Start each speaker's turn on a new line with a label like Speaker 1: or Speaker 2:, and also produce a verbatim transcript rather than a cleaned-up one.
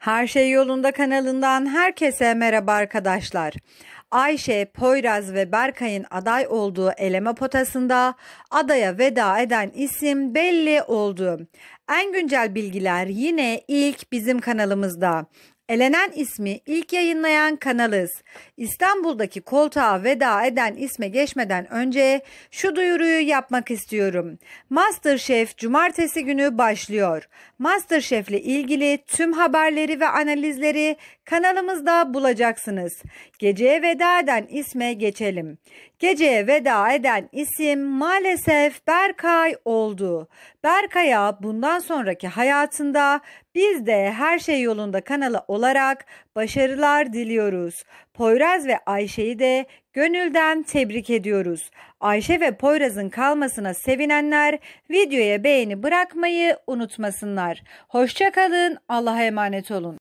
Speaker 1: Her Şey Yolunda kanalından herkese merhaba arkadaşlar. Ayşe, Poyraz ve Berkay'ın aday olduğu eleme potasında adaya veda eden isim belli oldu. En güncel bilgiler yine ilk bizim kanalımızda. Elenen ismi ilk yayınlayan kanalız. İstanbul'daki koltuğa veda eden isme geçmeden önce şu duyuruyu yapmak istiyorum. MasterChef cumartesi günü başlıyor. MasterChef ile ilgili tüm haberleri ve analizleri kanalımızda bulacaksınız. Geceye veda eden isme geçelim. Geceye veda eden isim maalesef Berkay oldu. Berkay'a bundan sonraki hayatında biz de Her Şey Yolunda kanalı olarak başarılar diliyoruz. Poyraz ve Ayşe'yi de gönülden tebrik ediyoruz. Ayşe ve Poyraz'ın kalmasına sevinenler videoya beğeni bırakmayı unutmasınlar. Hoşça kalın, Allah'a emanet olun.